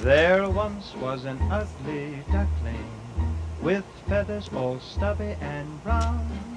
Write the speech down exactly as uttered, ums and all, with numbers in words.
There once was an ugly duckling with feathers all stubby and brown.